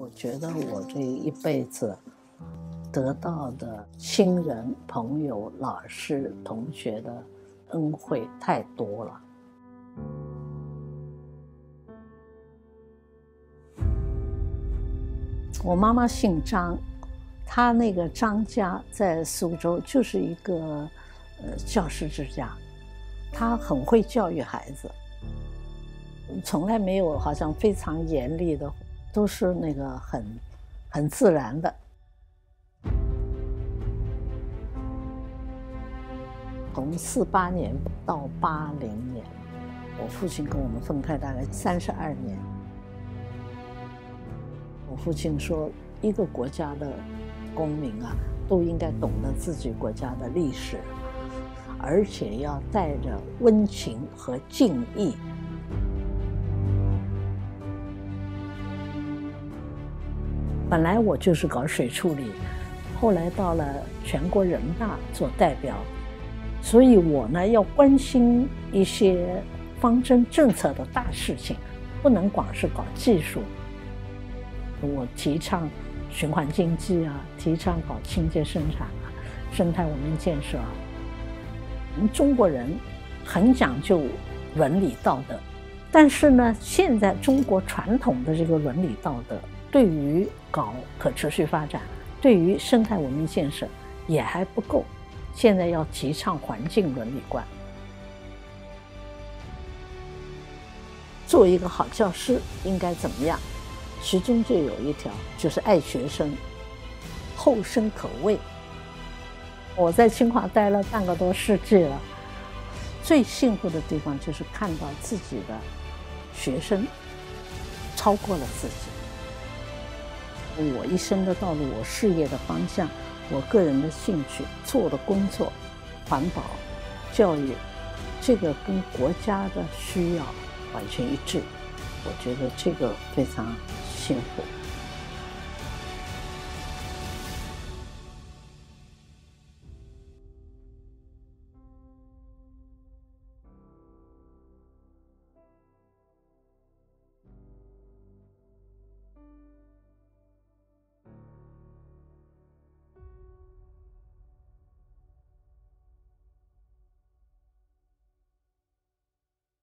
我觉得我这一辈子得到的亲人、朋友、老师、同学的恩惠太多了。我妈妈姓张，她那个张家在苏州就是一个教师之家，她很会教育孩子，从来没有好像非常严厉的，都是那个很自然的。从48年到80年，我父亲跟我们分开大概32年。我父亲说，一个国家的公民啊，都应该懂得自己国家的历史，而且要带着温情和敬意。本来我就是搞水处理，后来到了全国人大做代表，所以我呢要关心一些方针政策的大事情，不能光是搞技术。我提倡循环经济啊，提倡搞清洁生产啊，生态文明建设啊。我们中国人很讲究伦理道德，但是呢，现在中国传统的这个伦理道德，对于搞可持续发展，对于生态文明建设也还不够。现在要提倡环境伦理观。作为一个好教师应该怎么样？其中就有一条，就是爱学生，后生可畏。我在清华待了半个多世纪了，最幸福的地方就是看到自己的学生超过了自己。我一生的道路，我事业的方向，我个人的兴趣，做的工作，环保、教育，这个跟国家的需要完全一致。我觉得这个非常幸福。